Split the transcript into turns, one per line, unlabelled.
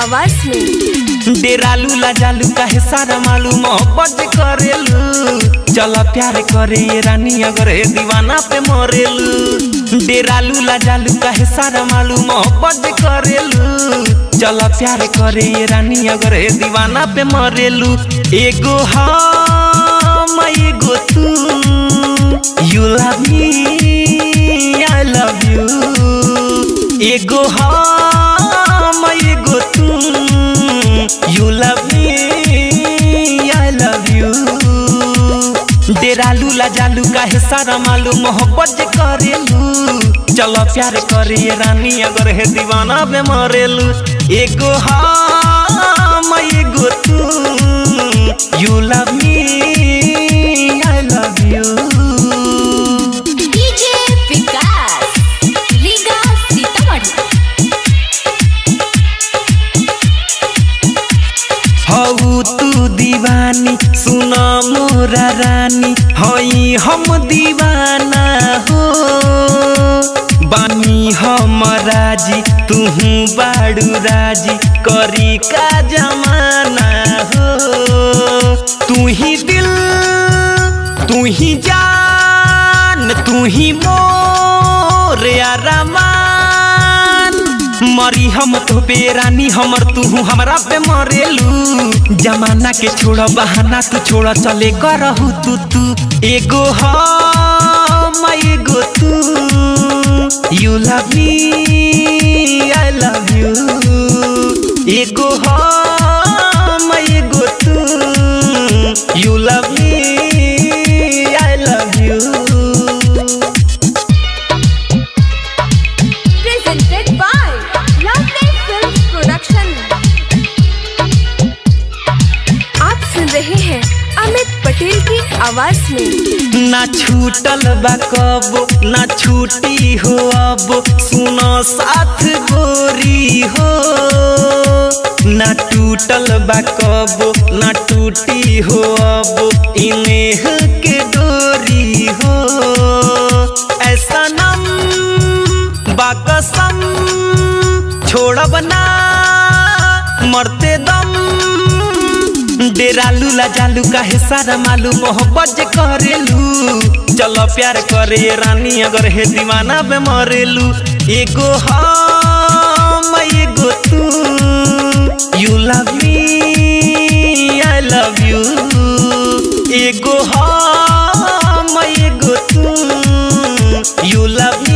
आवाज में।
डेरालू लाजालू काहे सारा मालूम मोहब्बत करेलू, चला प्यार करे ये रानी अगर दीवाना पे मरेलू। डेरालू लाजालू काहे सारा मालूम मोहब्बत करेलू, चला प्यार करे ये रानी अगर दीवाना पे मरेलू। एगो हम एगो तू, you love me I love you. एगो हम एगो तू, you love me I love you. डेरालू लाजालू काहे सारा मालूम मोहब्बत करेलू, चलो प्यार करे ये रानी अगर है दीवाना पे मरेलू। एगो हम एगो तू, you love me I love you.
DJ Vikas लीगा सीतामढ़ी।
हऊ तू दीवानी सुना मोरा रानी, हई हम दीवाना हो। बानी हम राजी तुहू बाड़ू राजी, करी का जमाना हो। तू ही दिल तू ही जान तू ही मोर अरमान। मरी हम तो बेरानी हमर तू हमरा पे मरेलू। जमाना के छोड़ बहाना तू छोड़ चले करहू तू। एगो हम एगो तू, you love me I love you. एगो हम एगो तू, you love me I love you.
Presented by lovely films production. आप सुन रहे हैं अमित पटेल की आवाज में।
ना छूटल बा कबो ना छूटी हो अब, सुनो साथ गोरी हो। ना टूटल बा कबो ना टूटी हो अब, इनेह के डोरी हो। ऐसा नम बाकसम छोड़ब ना मरते दम। डेरालू लाजालू काहे सारा मालूम मोहब्बत करेलू, चलो प्यार करे रानी अगर है दीवाना पे मरेलू। एगो हम एगो तू, you love me I love you. एगो हम एगो तू, यू लव मी